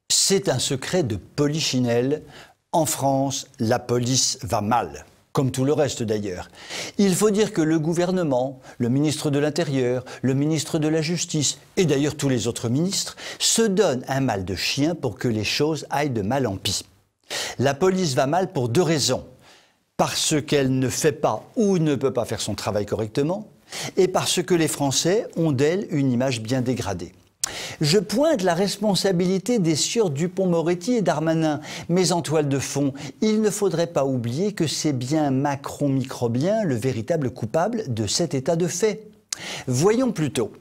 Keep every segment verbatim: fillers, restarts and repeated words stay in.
C'est un secret de polichinelle. En France, la police va mal, comme tout le reste d'ailleurs. Il faut dire que le gouvernement, le ministre de l'Intérieur, le ministre de la Justice et d'ailleurs tous les autres ministres se donnent un mal de chien pour que les choses aillent de mal en pis. La police va mal pour deux raisons. Parce qu'elle ne fait pas ou ne peut pas faire son travail correctement et parce que les Français ont d'elle une image bien dégradée. Je pointe la responsabilité des sieurs Dupond-Moretti et Darmanin, mais en toile de fond, il ne faudrait pas oublier que c'est bien Macron microbien le véritable coupable de cet état de fait. Voyons plutôt.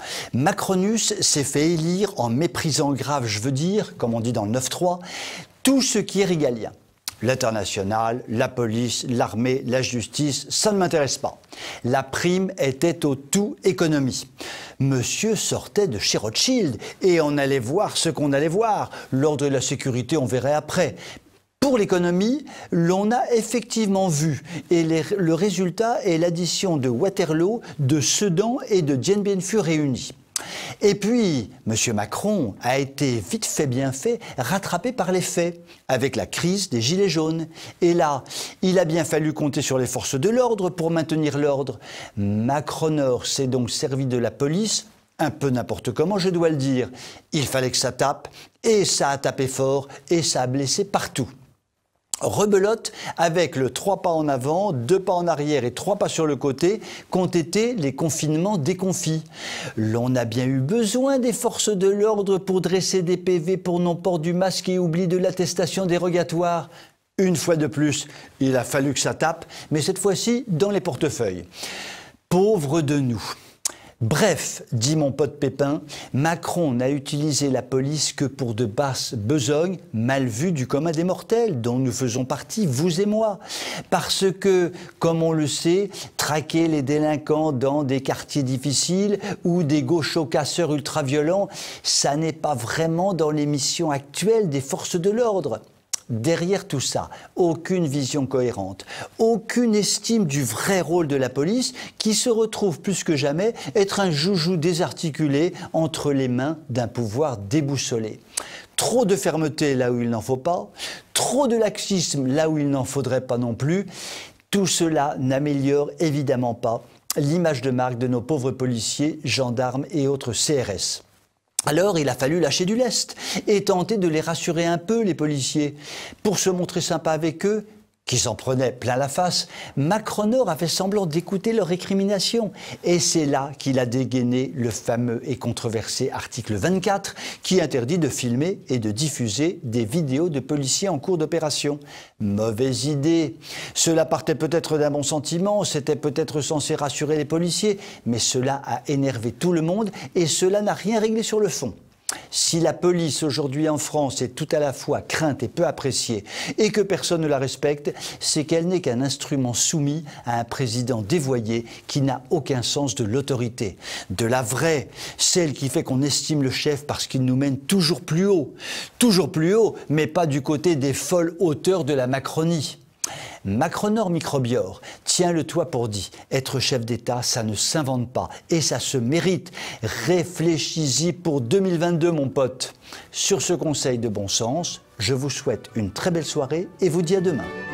Macronus s'est fait élire en méprisant grave, je veux dire, comme on dit dans le neuf trois, tout ce qui est régalien. L'international, la police, l'armée, la justice, ça ne m'intéresse pas. La prime était au tout économie. Monsieur sortait de chez Rothschild et on allait voir ce qu'on allait voir. L'ordre et la sécurité, on verrait après. Pour l'économie, l'on a effectivement vu, et les, le résultat est l'addition de Waterloo, de Sedan et de Dien Bien Phu réunis. Et puis, M. Macron a été vite fait bien fait, rattrapé par les faits, avec la crise des Gilets jaunes. Et là, il a bien fallu compter sur les forces de l'ordre pour maintenir l'ordre. Macronor s'est donc servi de la police, un peu n'importe comment, je dois le dire. Il fallait que ça tape, et ça a tapé fort, et ça a blessé partout. Rebelote avec le trois pas en avant, deux pas en arrière et trois pas sur le côté qu'ont été les confinements déconfits. L'on a bien eu besoin des forces de l'ordre pour dresser des P V pour non-port du masque et oubli de l'attestation dérogatoire. Une fois de plus, il a fallu que ça tape, mais cette fois-ci dans les portefeuilles. Pauvres de nous. Bref, dit mon pote Pépin, Macron n'a utilisé la police que pour de basses besognes mal vues du commun des mortels, dont nous faisons partie, vous et moi. Parce que, comme on le sait, traquer les délinquants dans des quartiers difficiles ou des gauchos casseurs ultra-violents, ça n'est pas vraiment dans les missions actuelles des forces de l'ordre. Derrière tout ça, aucune vision cohérente, aucune estime du vrai rôle de la police qui se retrouve plus que jamais être un joujou désarticulé entre les mains d'un pouvoir déboussolé. Trop de fermeté là où il n'en faut pas, trop de laxisme là où il n'en faudrait pas non plus. Tout cela n'améliore évidemment pas l'image de marque de nos pauvres policiers, gendarmes et autres C R S. Alors il a fallu lâcher du lest et tenter de les rassurer un peu, les policiers. Pour se montrer sympa avec eux, qui s'en prenaient plein la face, Macronor a fait semblant d'écouter leurs récriminations. Et c'est là qu'il a dégainé le fameux et controversé article vingt-quatre qui interdit de filmer et de diffuser des vidéos de policiers en cours d'opération. Mauvaise idée. Cela partait peut-être d'un bon sentiment, c'était peut-être censé rassurer les policiers, mais cela a énervé tout le monde et cela n'a rien réglé sur le fond. Si la police aujourd'hui en France est tout à la fois crainte et peu appréciée et que personne ne la respecte, c'est qu'elle n'est qu'un instrument soumis à un président dévoyé qui n'a aucun sens de l'autorité. De la vraie, celle qui fait qu'on estime le chef parce qu'il nous mène toujours plus haut. Toujours plus haut, mais pas du côté des folles hauteurs de la Macronie. Macronor microbiore, tiens-le-toi pour dit, être chef d'État, ça ne s'invente pas et ça se mérite. Réfléchis-y pour deux mille vingt-deux, mon pote. Sur ce conseil de bon sens, je vous souhaite une très belle soirée et vous dis à demain.